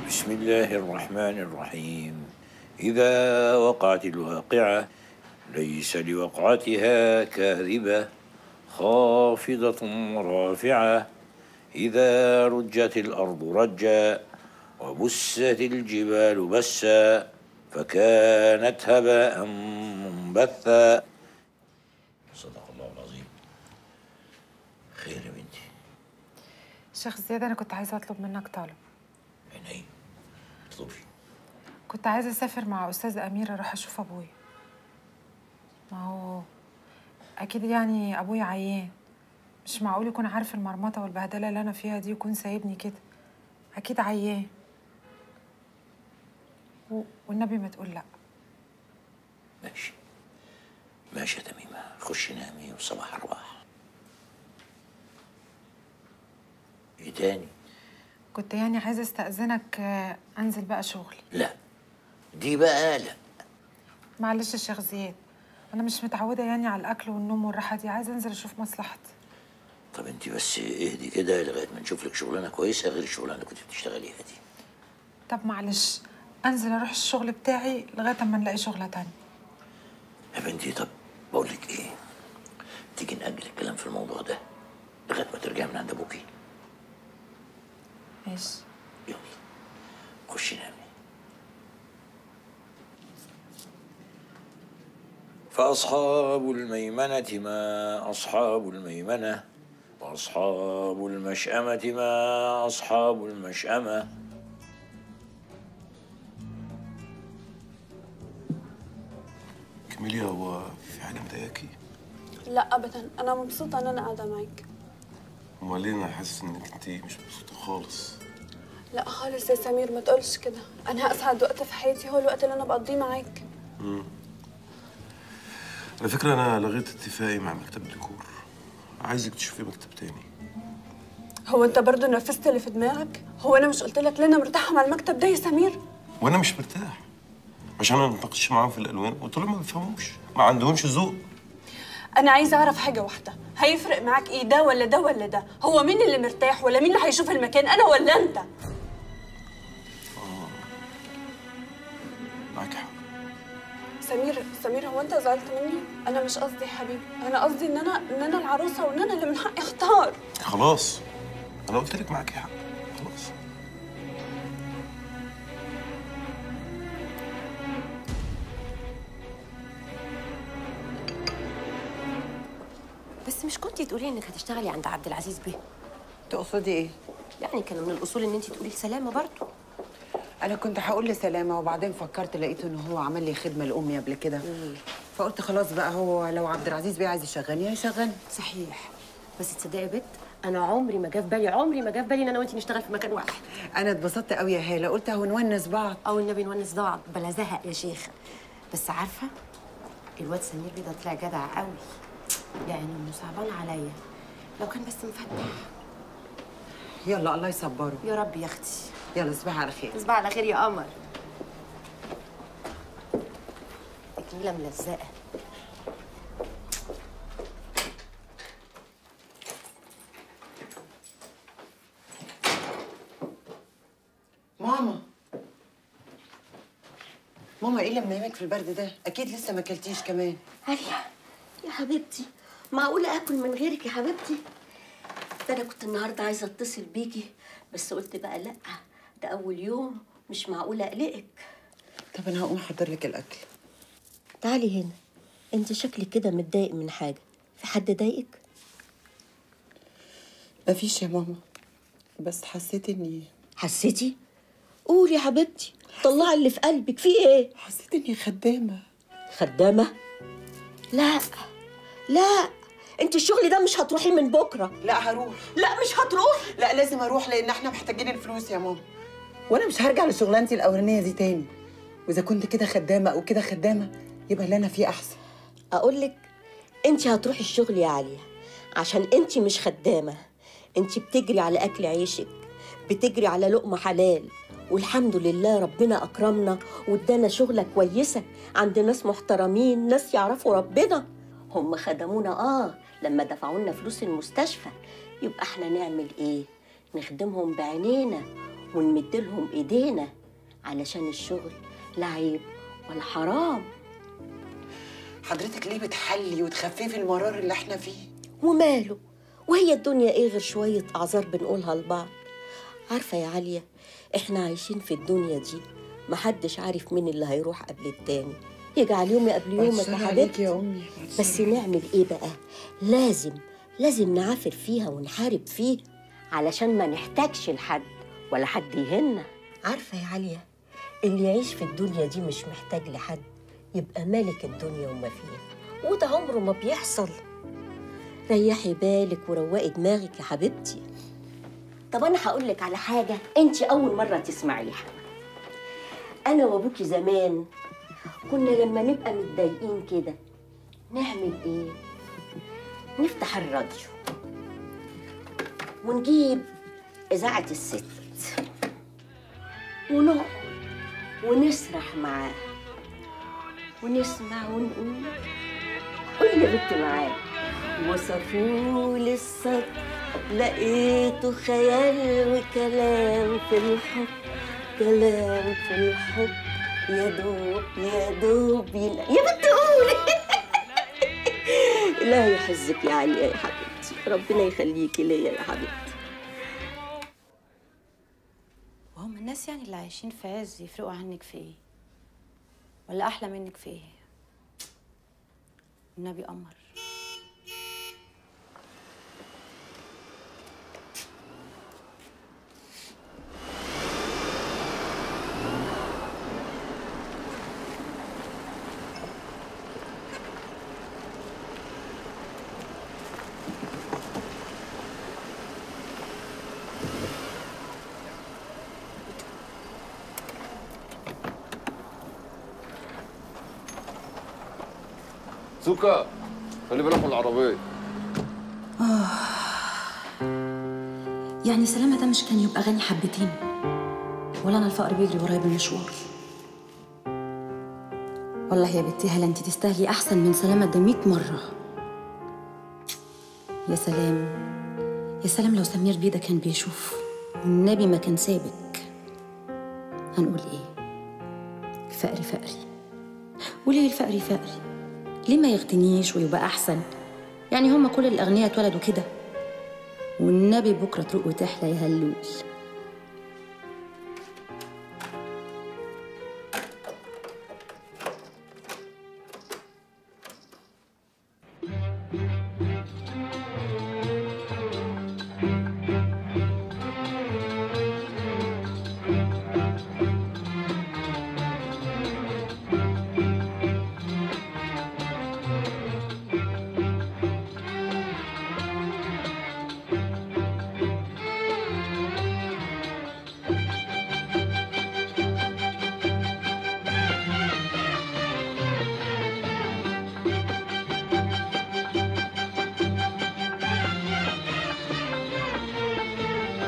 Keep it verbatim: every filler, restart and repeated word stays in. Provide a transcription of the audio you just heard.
بسم الله الرحمن الرحيم. إذا وقعت الواقعة ليس لوقعتها كاذبة خافضة رافعة إذا رجت الأرض رجا وبست الجبال بسا فكانت هباء منبثا. صدق الله العظيم. خير يا بنتي. شيخ زياد، أنا كنت عايزة أطلب منك طلب. عيني، اطلبي. كنت عايزة أسافر مع أستاذ أمير أروح أشوف أبويا. ما هو أكيد يعني أبويا عيان، مش معقول يكون عارف المرمطة والبهدلة اللي أنا فيها دي يكون سايبني كده. أكيد عيان، و... والنبي ما تقول لأ. ماشي ماشي يا تميمة، خشي نامي وصباح أرواح. إيه تاني؟ كنت يعني عايزة أستأذنك أنزل بقى شغلي. لا دي بقى لا. معلش يا شيخ زياد، أنا مش متعودة يعني على الأكل والنوم والراحة دي، عايزة أنزل أشوف مصلحتي. طب انت بس اهدي كده لغاية ما نشوف لك شغلانة كويسة غير الشغلانة اللي كنت بتشتغليها دي. طب معلش أنزل أروح الشغل بتاعي لغاية ما نلاقي شغلة تانية. يا بنتي طب بقول لك إيه، تيجي نأجل الكلام في الموضوع ده لغاية ما ترجعي من عند أبوكي. ماشي. يلا خشي نامي. فأصحاب الميمنة ما أصحاب الميمنة وأصحاب المشأمة ما أصحاب المشأمة. كاميليا، هو في حاجة مضايقاكي؟ لا أبدا، أنا مبسوطة إن أنا قاعدة معاك. أمال ليه أنا حاسس إنك أنتِ مش مبسوطة خالص؟ لا خالص يا سمير، ما تقولش كده. أنا أسعد وقت في حياتي هو الوقت اللي أنا بقضيه معاك. امم على فكرة أنا لغيت اتفاقي مع مكتب ديكور، عايزك تشوفي مكتب تاني. هو أنت برضه نفذت اللي في دماغك؟ هو أنا مش قلت لك لأن أنا مرتاحة مع المكتب ده يا سمير؟ وأنا مش مرتاح عشان أنا متناقش معاهم في الألوان وقلت لهم ما بيفهموش، ما عندهمش ذوق. أنا عايزة أعرف حاجة واحدة، هيفرق معاك إيه ده ولا ده ولا ده؟ هو مين اللي مرتاح ولا مين اللي هيشوف المكان، أنا ولا أنت؟ آه معاك حق. سمير سمير، هو أنت زعلت مني؟ أنا مش قصدي يا حبيبي، أنا قصدي إن أنا إن أنا العروسة وإن أنا اللي من حقي أختار. خلاص أنا قلت لك معاكي حق، خلاص. بس مش كنتي تقولي انك هتشتغلي عند عبد العزيز بيه؟ تقصدي ايه؟ يعني كان من الاصول ان انت تقولي لسلامه برضه. انا كنت هقول لسلامه وبعدين فكرت لقيت ان هو عمل لي خدمه لامي قبل كده، فقلت خلاص بقى هو لو عبد العزيز بيه عايز يشغلني هيشغلني. صحيح، بس تصدقي يا بت، انا عمري ما جه في بالي عمري ما جه في بالي ان انا وانت نشتغل في مكان واحد. انا اتبسطت قوي يا هاله، قلت اهو نونس بعض. او النبي نونس بعض بلا زهق يا شيخه. بس عارفه الواد سمير بيه ده طلع جدع قوي، يعني انه صعبان عليا لو كان بس مفتح. يلا الله يصبره يا رب يا اختي. يلا تصبحي على خير. تصبحي على خير يا قمر. تكميله ملزقه. ماما ماما ايه اللي منيمك في البرد ده؟ اكيد لسه ما اكلتيش كمان. عليا يا حبيبتي، معقولة آكل من غيرك يا حبيبتي؟ ده أنا كنت النهاردة عايزة أتصل بيكي بس قلت بقى لأ، ده أول يوم مش معقولة أقلقك. طب أنا هقوم أحضر لك الأكل. تعالي هنا، أنت شكلك كده متضايق من حاجة، في حد ضايقك؟ مفيش يا ماما، بس حسيت إني حسيتي؟ قولي يا حبيبتي، طلعي اللي في قلبك، في إيه؟ حسيت إني خدامة. خدامة؟ لا لا، انت الشغل ده مش هتروحي من بكره. لا هروح. لا مش هتروحي. لا لازم اروح لان احنا محتاجين الفلوس يا ماما، وانا مش هرجع لشغلانتي الاولانيه دي تاني، واذا كنت كده خدامه او كده خدامه يبقى اللي انا فيه احسن. اقول لك انت هتروحي الشغل يا عليا عشان انت مش خدامه، انت بتجري على اكل عيشك، بتجري على لقمه حلال، والحمد لله ربنا اكرمنا وادانا شغله كويسه عند ناس محترمين، ناس يعرفوا ربنا. هم خدمونا اه لما دفعوا لنا فلوس المستشفى، يبقى احنا نعمل ايه؟ نخدمهم بعينينا ونمدلهم ايدينا، علشان الشغل لا عيب ولا حرام. حضرتك ليه بتحلي وتخففي المرار اللي احنا فيه؟ وماله؟ وهي الدنيا ايه غير شوية اعذار بنقولها لبعض؟ عارفة يا عالية، احنا عايشين في الدنيا دي محدش عارف مين اللي هيروح قبل التاني، يجعل يومي قبل يومك يا حبيبتي. يا امي بس نعمل ايه بقى؟ لازم لازم نعافر فيها ونحارب فيه علشان ما نحتاجش لحد ولا حد يهنا. عارفة يا عالية، اللي يعيش في الدنيا دي مش محتاج لحد يبقى مالك الدنيا وما فيها، وده عمره ما بيحصل. ريحي بالك وروقي دماغك يا حبيبتي. طب أنا هقولك على حاجة أنت أول مرة تسمعيها. أنا وأبوكي زمان كنا لما نبقى متضايقين كده نعمل إيه؟ نفتح الراديو ونجيب إذاعة الست ونقعد ونسرح معاها ونسمع ونقول. قولي يا بنتي معايا. وصفولي الصد لقيته خيال وكلام في الحب، كلام في الحب يا دوب يا دوب ينا. يا بنت قولي. الله يحفظك يا عليا يا حبيبتي، ربنا يخليكي ليا يا حبيبتي. وهم الناس يعني اللي عايشين في عز يفرقوا عنك في ايه؟ ولا احلى منك في ايه؟ النبي قمر. سوكا خلي بالك من العربية. آه يعني سلامة ده مش كان يبقى غني حبتين؟ ولا أنا الفقر بيجري ورايا بالمشوار؟ والله يا بنتي هلا أنت تستاهلي أحسن من سلامة ده مية مرة. يا سلام يا سلام لو سمير بيه ده كان بيشوف والنبي ما كان سابك. هنقول إيه؟ الفقر فقري. وليه الفقر فقري؟ ليه ما يغتنيش ويبقى أحسن؟ يعني هما كل الأغنياء اتولدوا كده. والنبي بكرة تروق وتحلى يا هلول.